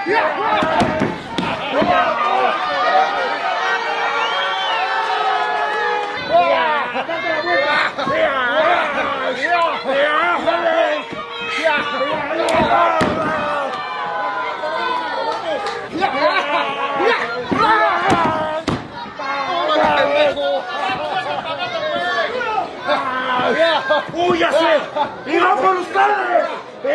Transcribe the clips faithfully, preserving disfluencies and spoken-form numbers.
¡Húyase! ¡Y va por ustedes!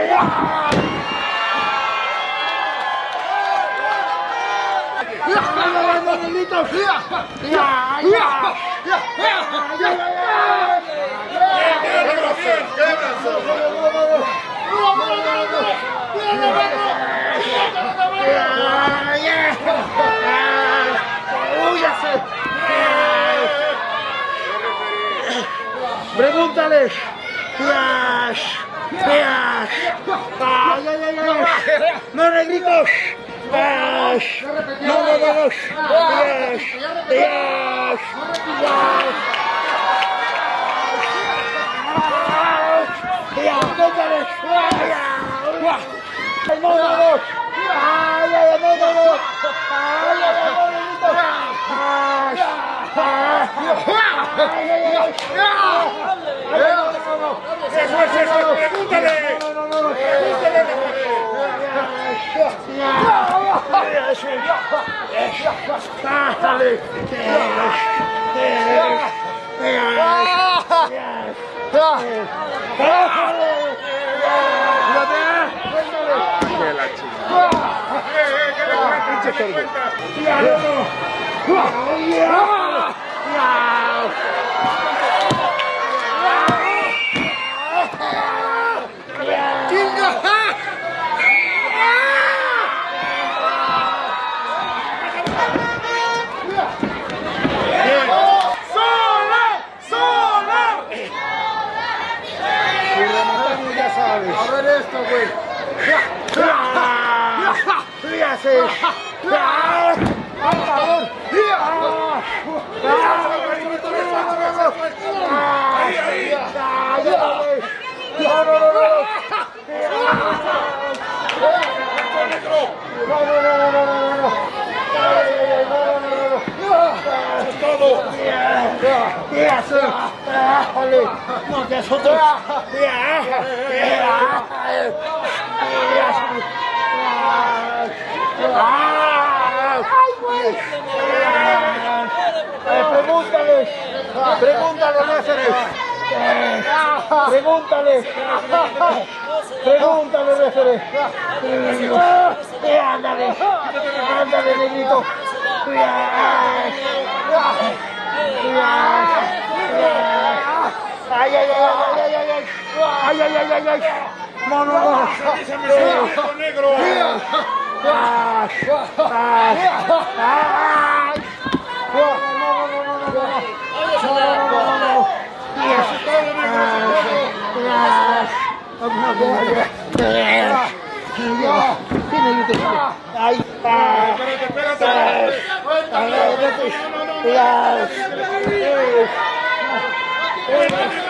Pregúntales. Flash. Flash. Ay, ay, ay, ay. No, negritos. Flash. No, no, no, no. Flash. Flash. Flash. Pregúntales. Ay, no, no, no. Ay, ay, no, no, no. Ay, ay, no, negritos. Flash. Ay, ay, ay. ¡Eso es eso! ¡Pregúntale! ¡Pregúntale! A ver esto, güey. Fíjate. Por favor. Ahí, ahí. No, no, no, no. No, no, no, no, no, no, no. Eso es todo. No te azotes. Pregúntales. Pregúntales, Néceres. Pregúntales. Pregúntale, Néceres. Ándale. Ándale, negrito. Ay, ay, ay, ay, ay, ay, ay, ay, ay, ay, ay, no, no, no, negro. Ay, Espérate, espérate.